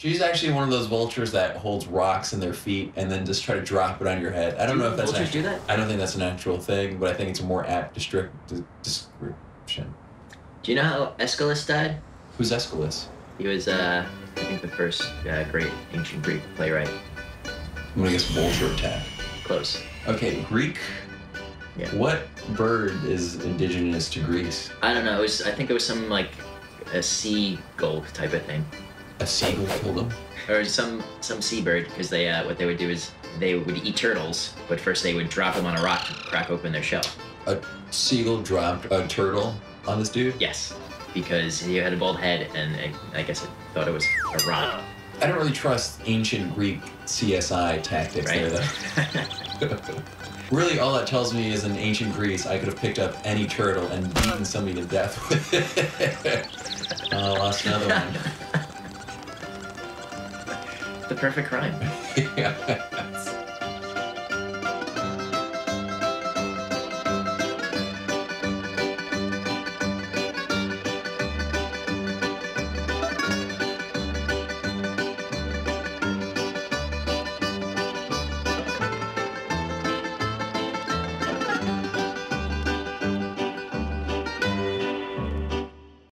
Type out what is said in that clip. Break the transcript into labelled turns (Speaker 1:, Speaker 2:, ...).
Speaker 1: She's actually one of those vultures that holds rocks in their feet and then just try to drop it on your head. I don't know if that's
Speaker 2: vultures do that?
Speaker 1: I don't think that's an actual thing, but I think it's a more apt description.
Speaker 2: Do you know how Aeschylus died?
Speaker 1: Who's Aeschylus?
Speaker 2: He was, I think, the first great ancient Greek playwright.
Speaker 1: I'm gonna guess vulture attack.
Speaker 2: Close.
Speaker 1: Okay, Greek.
Speaker 2: Yeah.
Speaker 1: What bird is indigenous to Greece?
Speaker 2: I don't know. I think it was some like a seagull type of thing,
Speaker 1: A seagull killed him.
Speaker 2: or some seabird. Because they what they would do is they would eat turtles, but first they would drop them on a rock to crack open their shell.
Speaker 1: A seagull dropped a turtle on this dude?
Speaker 2: Yes, because he had a bald head, and I guess it thought it was a rock.
Speaker 1: I don't really trust ancient Greek CSI tactics
Speaker 2: Right.
Speaker 1: there, though. Really, all that tells me is in ancient Greece, I could have picked up any turtle and beaten somebody to death with it. I lost another one.
Speaker 2: The perfect crime.
Speaker 1: Yeah.